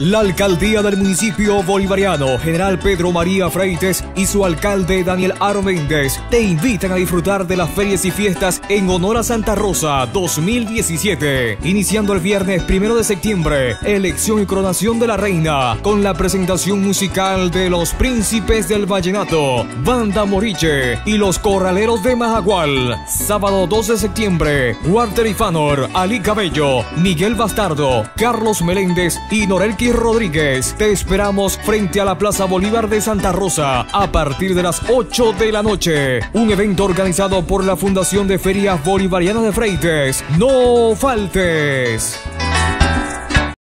La alcaldía del municipio bolivariano, General Pedro María Freites, y su alcalde Daniel Aro Méndez te invitan a disfrutar de las ferias y fiestas en honor a Santa Rosa 2017. Iniciando el viernes 1 de septiembre, elección y coronación de la reina, con la presentación musical de los Príncipes del Vallenato, Banda Moriche y los Corraleros de Majagual. Sábado 2 de septiembre, Walter Ifanor, Ali Cabello, Miguel Bastardo, Carlos Meléndez y Norelki Rodríguez. Te esperamos frente a la Plaza Bolívar de Santa Rosa a partir de las 8 de la noche. Un evento organizado por la Fundación de Ferias Bolivarianas de Freites. ¡No faltes!